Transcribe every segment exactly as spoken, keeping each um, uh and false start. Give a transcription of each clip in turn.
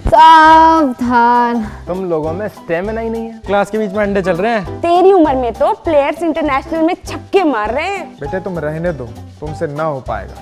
सावधान। तुम लोगों में स्टेमिना ही नहीं है। क्लास के बीच में अंडे चल रहे हैं। तेरी उम्र में तो प्लेयर्स इंटरनेशनल में छक्के मार रहे हैं। बेटे तुम रहने दो, तुमसे ना हो पाएगा।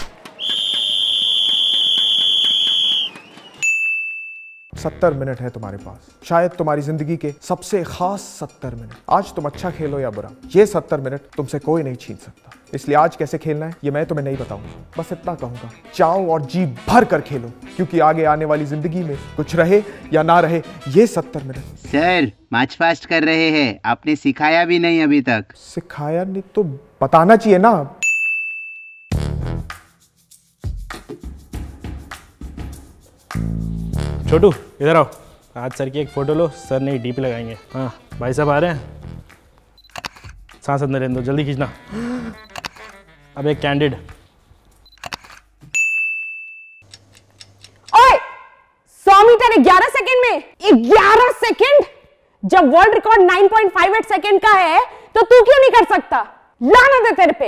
सत्तर मिनट है तुम्हारे पास, शायद तुम्हारी जिंदगी के सबसे खास सत्तर मिनट। आज तुम अच्छा खेलो या बुरा, ये सत्तर मिनट तुमसे कोई नहीं छीन सकता। इसलिए आज कैसे खेलना है ये मैं तुम्हें नहीं बताऊंगा, बस इतना कहूंगा, चाओ और जी भर कर खेलो, क्योंकि आगे आने वाली जिंदगी में कुछ रहे या ना रहे, ये सत्तर मिनट। सर मार्च पास्ट कर रहे हैं, आपने सिखाया भी नहीं अभी तक। सिखाया नहीं तो बताना चाहिए ना। छोटू इधर आओ, आज सर की एक फोटो लो, सर ने डीपी लगाएंगे। हाँ भाई साहब आ रहे हैं, सांस अंदर रहने दो, जल्दी खींचना। अब एक कैंडिड। ओए, सौ मीटर ग्यारह सेकंड में ग्यारह सेकंड? जब वर्ल्ड रिकॉर्ड नौ पॉइंट पाँच आठ सेकंड का है तो तू क्यों नहीं कर सकता? लानत है तेरे पे।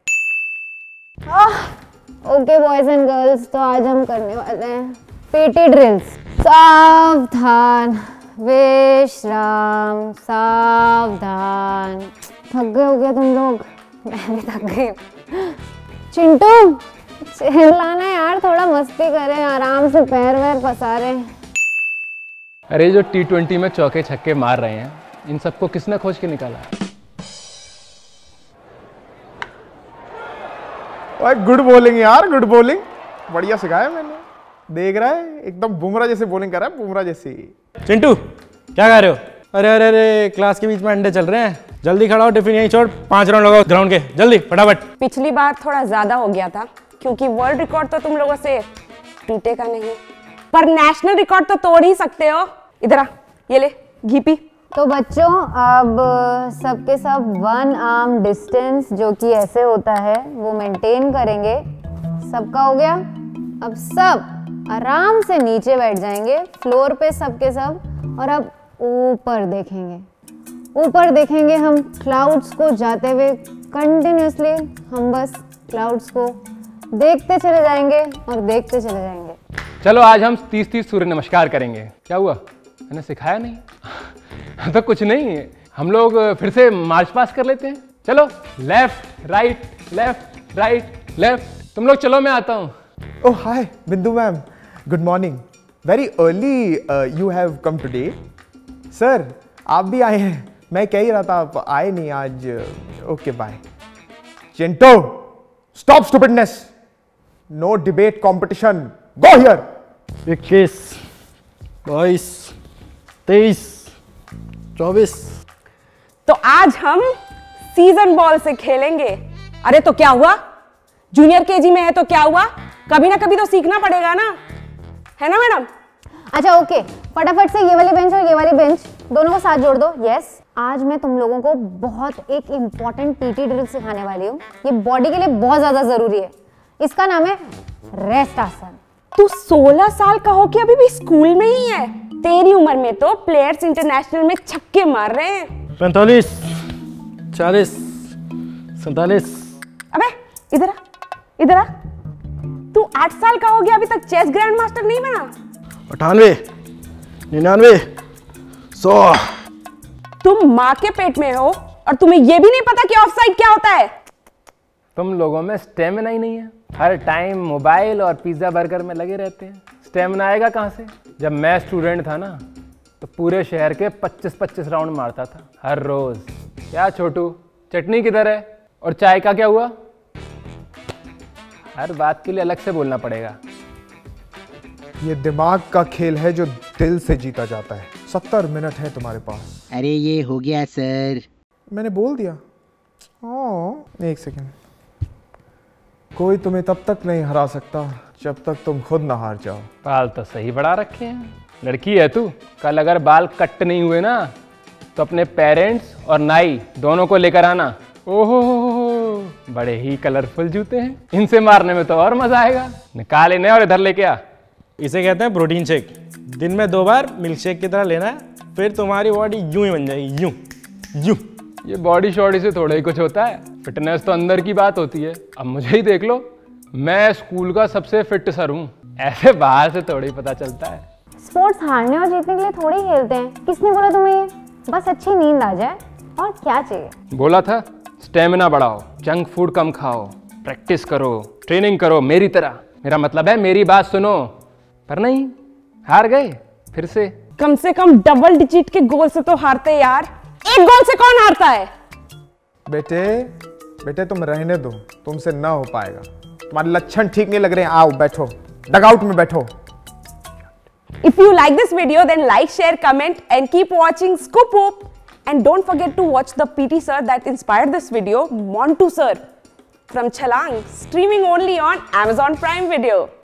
ओके बॉयज एंड गर्ल्स, तो आज हम करने वाले हैं पीटी ड्रिल्स। सावधान, विश्राम, सावधान। थक गए हो गया तुम लोग? मैं भी थक गई हूँ। चिंटू चिल्लाना यार, थोड़ा मस्ती करें, आराम से पैर वैर पसारे। अरे जो टी ट्वेंटी में चौके छक्के मार रहे हैं, इन सबको किसने खोज के निकाला? गुड बॉलिंग यार, गुड बॉलिंग, बढ़िया सिखाया मैंने। देख रहा है एकदम बुमराह जैसे बॉलिंग कर रहा है, बुमराह जैसी। चिंटू क्या कर रहे हो? अरे अरे अरे क्लास के बीच में अंडे चल रहे हैं, जल्दी खड़ा हो, टिफिन यहीं छोड़, पांच राउंड लगाओ ग्राउंड के, जल्दी फटाफट। पिछली बार थोड़ा ज्यादा हो गया था, क्योंकि वर्ल्ड रिकॉर्ड तो तुम लोगों से टूटेगा नहीं, पर नेशनल रिकॉर्ड तो तोड़ ही सकते हो। इधर आ, ये ले घी पी। तो बच्चों अब सबके सब वन आर्म डिस्टेंस जो कि ऐसे होता है वो मेंटेन करेंगे। सबका हो गया? अब सब आराम से नीचे बैठ जाएंगे फ्लोर पे सबके सब, और अब ऊपर देखेंगे। ऊपर देखेंगे हम क्लाउड्स को जाते हुए कंटिन्यूसली। हम बस क्लाउड्स को देखते चले जाएंगे और देखते चले जाएंगे। चलो आज हम तीस तीस सूर्य नमस्कार करेंगे। क्या हुआ, मैंने सिखाया नहीं? तो कुछ नहीं, हम लोग फिर से मार्च पास कर लेते हैं। चलो left right left right left. तुम लोग चलो, मैं आता हूँ। Oh hi Bindu ma'am, good morning. Very early you have come today. Sir आप भी आए हैं, मैं कह ही रहा था आप आए नहीं आज। Okay bye. Chintu stop stupidness, no debate competition, go here. इक्कीस, बाईस, तेईस, चौबीस। तो आज हम सीजन बॉल से खेलेंगे। अरे तो क्या हुआ, जूनियर केजी में है तो क्या हुआ, कभी ना कभी तो सीखना पड़ेगा ना, है ना मैडम? अच्छा ओके, फटाफट से ये वाली बेंच और ये वाली बेंच दोनों को साथ जोड़ दो। यस, आज मैं तुम लोगों को बहुत एक इंपॉर्टेंट पीटी ड्रिल सिखाने वाली हूँ। ये बॉडी के लिए बहुत ज्यादा जरूरी है। इसका नाम है रेस्ट आसन। तू सोलह साल का हो कि अभी भी स्कूल में ही है? तेरी उम्र में तो प्लेयर्स इंटरनेशनल में छक्के मार रहे हैं। पैंतालीस, चालीस, सैतालीस। अबे इधर आ, इधर आ। तू आठ साल का हो गया, अभी तक चेस ग्रैंड मास्टर नहीं बना? अठानवे, निन्यानवे, सौ। तुम माँ के पेट में हो और तुम्हें यह भी नहीं पता कि ऑफसाइड क्या होता है? तुम लोगों में स्टेमिना ही नहीं है, हर टाइम मोबाइल और पिज्जा बर्गर में लगे रहते हैं। स्टेमिना आएगा कहाँ से? जब मैं स्टूडेंट था ना तो पूरे शहर के पच्चीस पच्चीस राउंड मारता था हर रोज। क्या छोटू, चटनी किधर है? और चाय का क्या हुआ? हर बात के लिए अलग से बोलना पड़ेगा। ये दिमाग का खेल है जो दिल से जीता जाता है। सत्तर मिनट है तुम्हारे पास। अरे ये हो गया सर। मैंने बोल दिया। ओ, एक सेकेंड। कोई तुम्हें तब तक नहीं हरा सकता जब तक तुम खुद ना हार जाओ। बाल तो सही बढ़ा रखे हैं, लड़की है तू। कल अगर बाल कट नहीं हुए ना तो अपने पेरेंट्स और नाई दोनों को लेकर आना। ओहो बड़े ही कलरफुल जूते हैं, इनसे मारने में तो और मजा आएगा। निकाल इन्हें और इधर लेके आ। इसे कहते हैं प्रोटीन शेक। दिन में दो बार मिल्क शेक की तरह लेना है, फिर तुम्हारी बॉडी यूं ही बन जाएगी, यूं यूं। ये बॉडी शॉडी से थोड़ा ही कुछ होता है, फिटनेस तो अंदर की बात होती है। अब मुझे ही देख लो, मैं स्कूल का सबसे फिट सर हूँ, ऐसे बाहर से थोड़ा ही पता चलता है। स्पोर्ट्स हारने और जीतने के लिए थोड़ी खेलते हैं। किसने बोला तुम्हें ये? बस अच्छी नींद आ जाए और क्या चाहिए। बोला था स्टेमिना बढ़ाओ, जंक फूड कम खाओ, प्रैक्टिस करो, ट्रेनिंग करो मेरी तरह। मेरा मतलब है मेरी बात सुनो। पर नहीं, हार गए फिर से। कम से कम डबल डिजिट के गोल से तो हारते यार, एक गोल से कौन हारता है? बेटे बेटे तुम रहने दो, तुमसे ना हो पाएगा। तुम्हारे लक्षण ठीक नहीं लग रहे हैं। आओ बैठो, डगआउट में बैठो। If you like this video, then like, share, comment and keep watching Scoop Hoop. And don't forget to watch the P T sir that inspired this video, Montu sir from Chalang, streaming only on Amazon Prime Video.